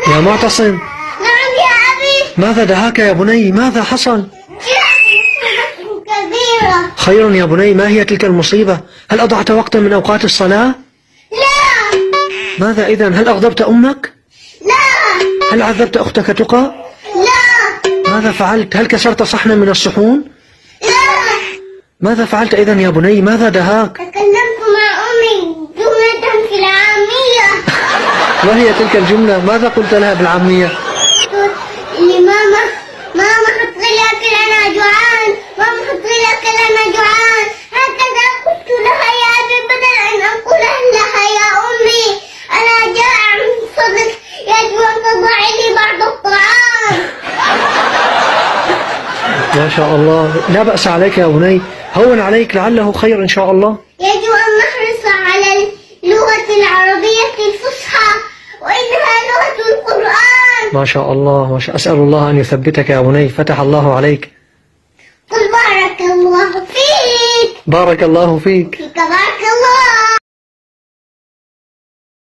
يا معتصم. نعم يا أبي. ماذا دهاك يا بني؟ ماذا حصل؟ كبيرة. خير يا بني، ما هي تلك المصيبة؟ هل أضعت وقتا من أوقات الصلاة؟ لا. ماذا إذن؟ هل أغضبت أمك؟ لا. هل عذبت أختك تقى؟ لا. ماذا فعلت؟ هل كسرت صحنا من الصحون؟ لا. ماذا فعلت إذن يا بني؟ ماذا دهاك؟ تكلمت مع أمي جملة في العامية. ما هي تلك الجملة؟ ماذا قلت لها بالعامية؟ لماما ماما حط لي أكل أنا جوعان، ماما حط لي أكل أنا جوعان، هكذا قلت لها يا أبي بدل أن أقول لها يا أمي أنا جائع من فضلك يجب أن تضعي لي بعض الطعام. ما شاء الله، لا بأس عليك يا بني، هون عليك لعله خير إن شاء الله. يجب أن نحرص على اللغة العربية الفصحى وإنها لغة القرآن. ما شاء الله، ما شاء. أسأل الله أن يثبتك يا بني، فتح الله عليك. قل بارك الله فيك. بارك الله فيك. فيك بارك